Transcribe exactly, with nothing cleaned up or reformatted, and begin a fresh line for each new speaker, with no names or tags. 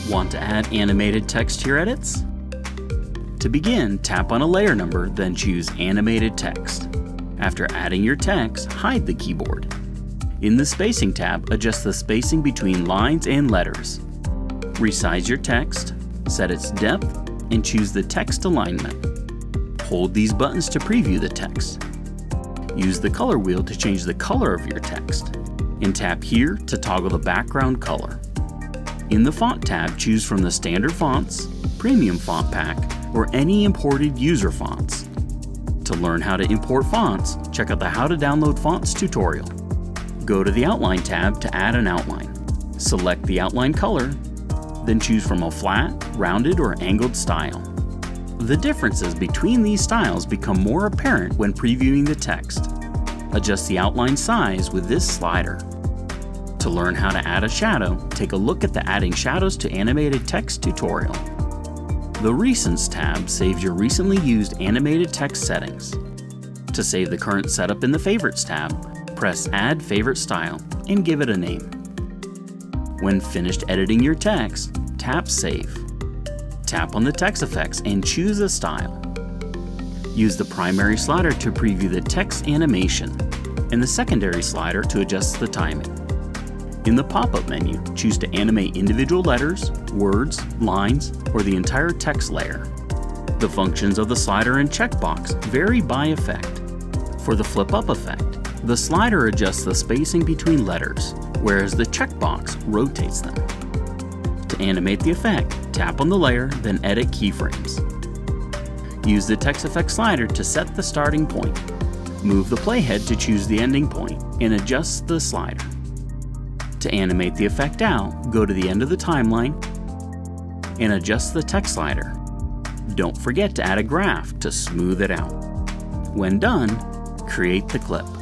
Want to add animated text to your edits? To begin, tap on a layer number, then choose Animated Text. After adding your text, hide the keyboard. In the Spacing tab, adjust the spacing between lines and letters. Resize your text, set its depth, and choose the text alignment. Hold these buttons to preview the text. Use the color wheel to change the color of your text, and tap here to toggle the background color. In the Font tab, choose from the standard fonts, premium font pack, or any imported user fonts. To learn how to import fonts, check out the How to Download Fonts tutorial. Go to the Outline tab to add an outline. Select the outline color, then choose from a flat, rounded, or angled style. The differences between these styles become more apparent when previewing the text. Adjust the outline size with this slider. To learn how to add a shadow, take a look at the Adding Shadows to Animated Text tutorial. The Recents tab saves your recently used animated text settings. To save the current setup in the Favorites tab, press Add Favorite Style and give it a name. When finished editing your text, tap Save. Tap on the text effects and choose a style. Use the primary slider to preview the text animation and the secondary slider to adjust the timing. In the pop-up menu, choose to animate individual letters, words, lines, or the entire text layer. The functions of the slider and checkbox vary by effect. For the flip-up effect, the slider adjusts the spacing between letters, whereas the checkbox rotates them. To animate the effect, tap on the layer, then edit keyframes. Use the text effect slider to set the starting point. Move the playhead to choose the ending point and adjust the slider. To animate the effect out, go to the end of the timeline and adjust the text slider. Don't forget to add a graph to smooth it out. When done, create the clip.